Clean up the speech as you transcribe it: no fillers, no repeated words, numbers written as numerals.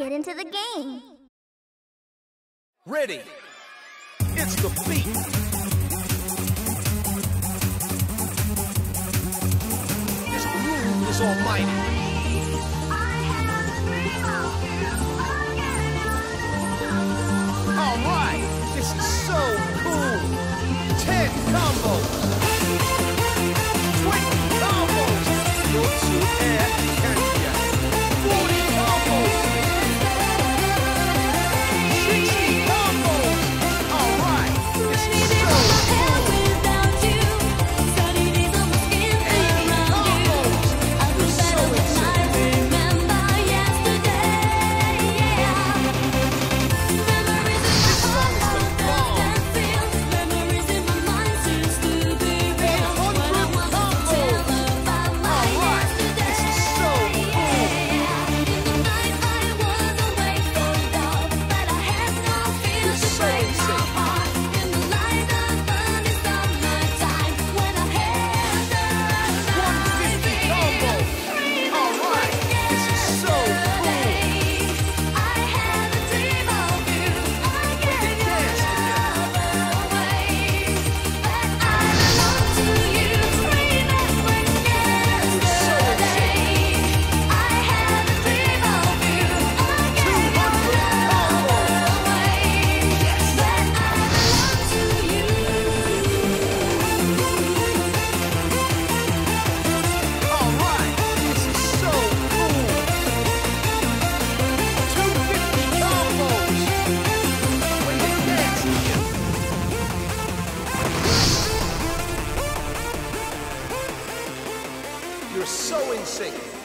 get into the game. Ready. It's the beat. This groove is almighty. All right, this is so cool. 10 combos, 20 combos. Go to air Candia. 40 combos, 60 combos. All right, this is so cool. 80 combos. We're so excited. You're so in sync.